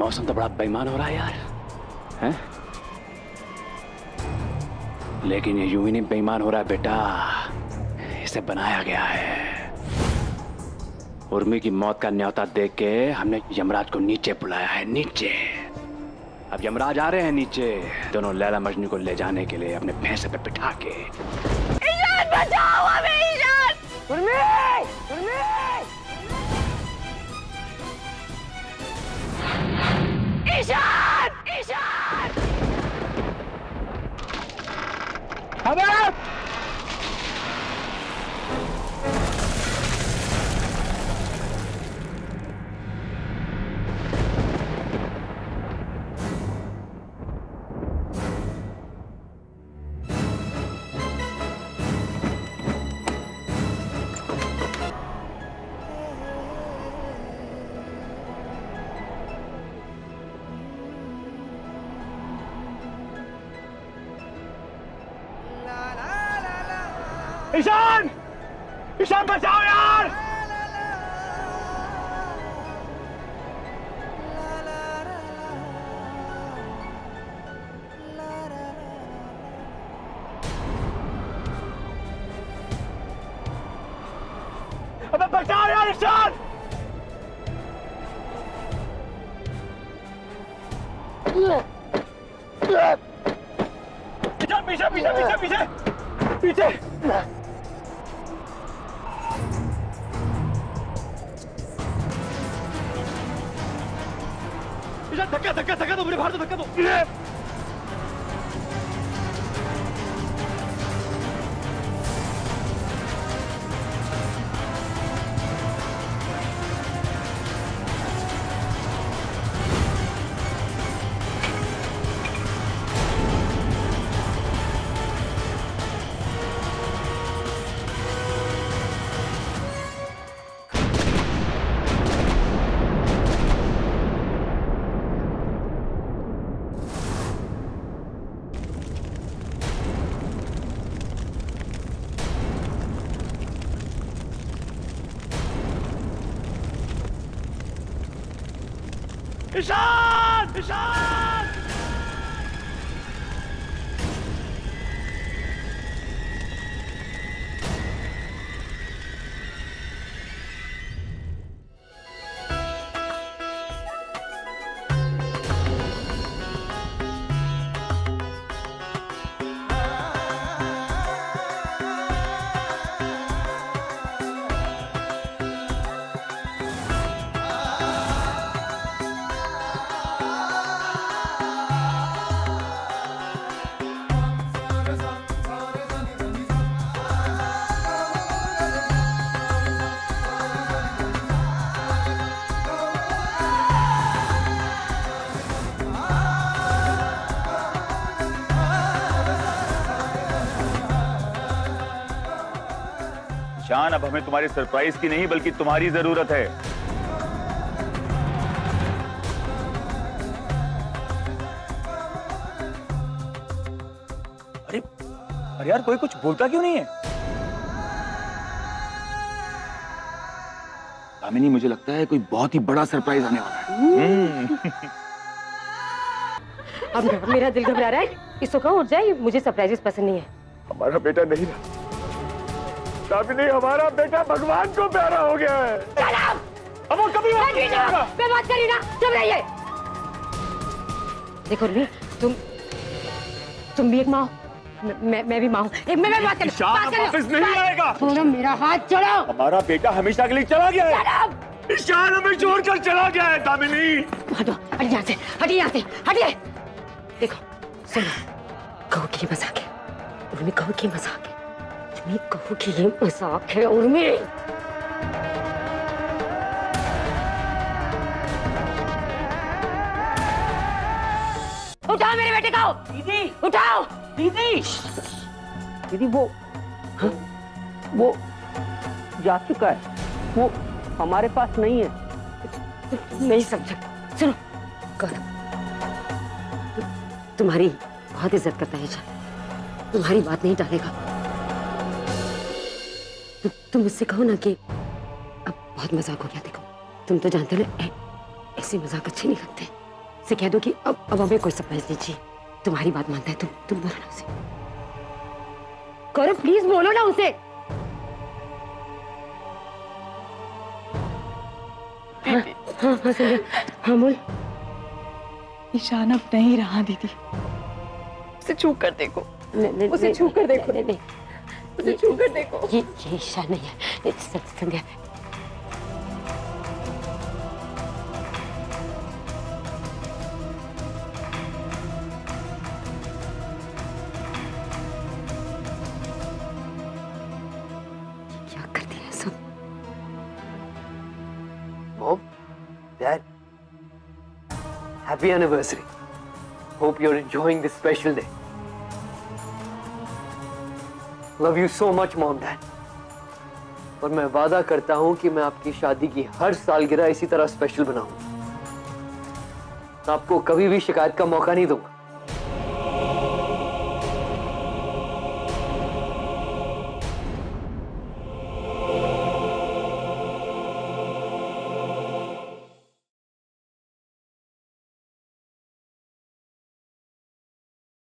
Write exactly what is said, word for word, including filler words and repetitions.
मौसम तो बड़ा बेईमान हो रहा है यार, हैं? लेकिन ये यूं ही नहीं बेईमान हो रहा है बेटा, इसे बनाया गया है। उर्मी की मौत का न्योता देख के हमने यमराज को नीचे बुलाया है, नीचे। अब यमराज आ रहे हैं नीचे दोनों लैला मजनू को ले जाने के लिए अपने भैंसे पे बिठा के। ईशान बचाओ हमें, ईशान! उर्मी! उर्मी! ईशान! ईशान! अबे! ईशान! ईशान बचाओ यार! अबे बचाओ यार ईशान! पीछे पीछे पीछे पीछे पीछे पीछे! धक्का धक्का धक्का दो, मुझे बाहर तो धक्का दो। ईशान! ईशान! ईशान, अब हमें तुम्हारी सरप्राइज की नहीं बल्कि तुम्हारी जरूरत है। अरे अरे यार, कोई कुछ बोलता क्यों नहीं है? दामिनी, मुझे लगता है कोई बहुत ही बड़ा सरप्राइज आने वाला है। अब मेरा दिल घबरा रहा है, इसको कहो उठ जाए, मुझे सरप्राइजेस पसंद नहीं है। हमारा बेटा नहीं रहा दामिनी, हमारा बेटा भगवान को प्यारा हो गया है। अब वो कभी बात नहीं करेगा। मैं बात करी ना, चुप रहिए। देखो उर्मी, तुम तुम भी एक माँ हो, मैं मैं भी माँ हूँ। एक मैं बात कर ईशान वापस नहीं आएगा। छोड़ो मेरा हाथ, छोड़ो। हमारा बेटा हमेशा के लिए चला गया है। ईशान हमें छोड़कर चला गया है दामिनी। हटो, हटिए यहाँ से, हटिए यहाँ से, हटिए। देखो सुनो, कहो कि ये मजाक है उर्मी, कहो कि मजाक है। उर्मी, कहो कि ये मजाक है उर्मी। उठाओ मेरे बेटे को। दीदी, उठाओ। दीदी, दीदी वो हा? वो जा चुका है, वो हमारे पास नहीं है। नहीं समझा। सुनो गौरव, तुम्हारी बहुत इज्जत करता है ईशान, तुम्हारी बात नहीं टालेगा। तु, तुम मुझसे कहो ना कि अब बहुत मजाक हो गया। देखो तुम तो जानते हो ना, ऐसे मजाक अच्छे नहीं लगते। से कह दो कि अब अब हमें कोई सरप्राइज नहीं चाहिए। तुम्हारी बात मानता है, तुम तुम बोलो ना उसे। करो प्लीज, बोलो ना उसे। हाँ हाँ हाँ संध्या, हाँ बोल। ईशान अब नहीं रहा दीदी, उसे छू कर देखो, नहीं, नहीं, उसे छू कर देखो, नहीं, नहीं, उसे छू कर देखो। ये ये ईशान नहीं है, ये संध्या। क्या कर दिया सब? Mom, Dad, happy anniversary. Hope you're enjoying this special day. Love you so much, Mom, Dad. और मैं वादा करता हूँ कि मैं आपकी शादी की हर सालगिरह इसी तरह स्पेशल बनाऊंगा। आपको कभी भी शिकायत का मौका नहीं दूंगा।